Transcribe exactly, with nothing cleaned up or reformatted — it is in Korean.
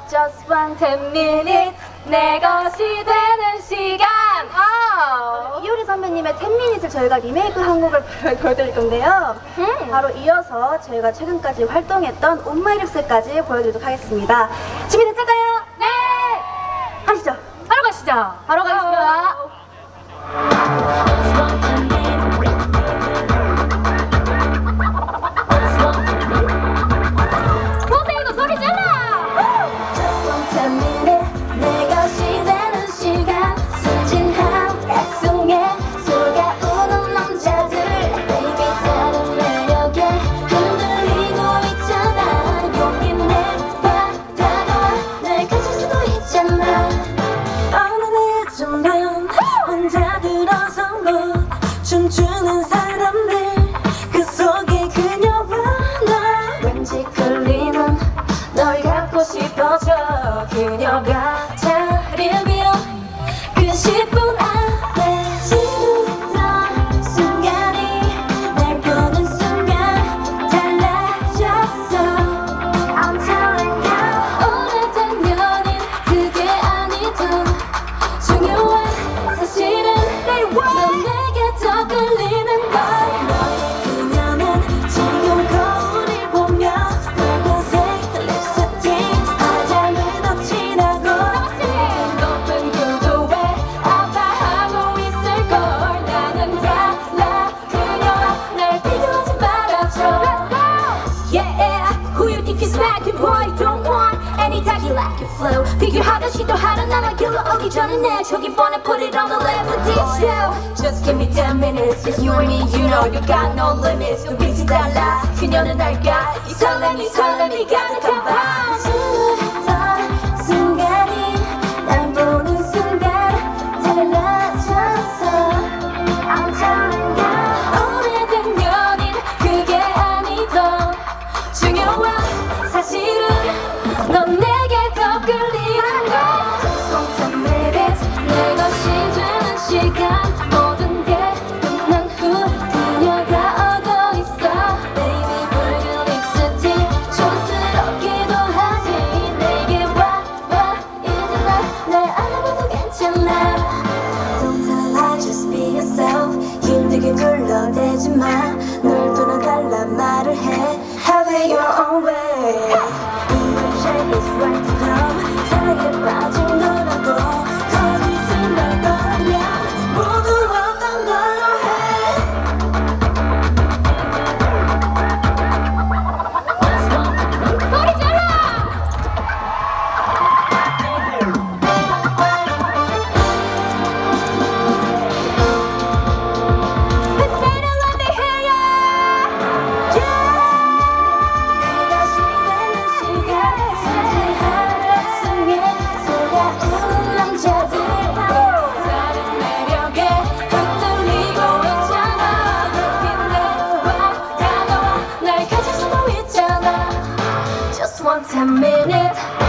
Just one ten minute 내 것이 되는 시간. 아, 이효리 선배님의 텐 미닛을 저희가 리메이크한 곡을 보여드릴 건데요. 음. 바로 이어서 저희가 최근까지 활동했던 온마이립스까지 보여드리도록 하겠습니다. 준비됐을까요? 네. 가시죠. 바로 가시죠. 바로 가겠습니다. 보세요, 소리 질러! 내 것이 되는 시간 순진한 약속에 속아오는 남자들 Baby 다른 매력에 흔들리고 있잖아 용기 내봐 다가와 날 가질 수도 있잖아 어느 늦으면 혼자 들어서고 춤추는 사람들 그 속에 그녀와 나 왠지 끌리는 널 갖고 싶어져 그녀가 자리를 비워 그 십 분 안에 지루던 순간이 날 보는 순간 달라졌어 I'm telling you 오래된 연인 그게 아니던 중요한 사실은 넌 내게 더 끌리는 걸 너의 그녀는 지금 거울을 보며 붉은색 립스틱 화장을 더 진하고 높은 구도에 아파하고 있을걸 나는 달라 그녀와 날 비교하지 말아줘 Yeah, who you think is like it boy don't want any time you like your flow 비교하다 시도하다 나만 길러 오기 전에 내 저기 뻔해 put it on the level ditch you Just give me ten minutes It's you and me you know you got no limits 눈빛이 달라 그녀는 알까 이 설렘이 설렘이 가득한 밤 지루했던 순간이 날 보는 순간 달라졌어 I'm telling you 오래된 연인 그게 아니던 중요한 사실은 넌 내게 더 끌리는 걸 Just want ten minutes 내 것이 되는 시간 모든 게 끝난 후 그녀가 오고 있어 Baby 붉은 립스틱 촌스럽기도 하지 내게 와와 이제 날 알아봐도 괜찮아 Don't tell lie just be yourself 힘들게 둘러대지 마널 떠나달라 말을 해 Have it your own way Shape is right to come 사랑에 빠진 너라고 거짓을 날 거라면 모두 어떤 걸로 해 소리 질러! Let's say it, let me hear ya! 내 것이 되는 시간 순진한 약속에 속아오는 남자들 다른 매력에 흔들리고 있잖아 높이 내와 다가와 날 가질 수도 있잖아 Just one ten minute